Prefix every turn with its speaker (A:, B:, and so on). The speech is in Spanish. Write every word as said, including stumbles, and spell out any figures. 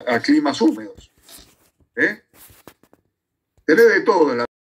A: a climas húmedos. ¿eh? Tenés de todo en la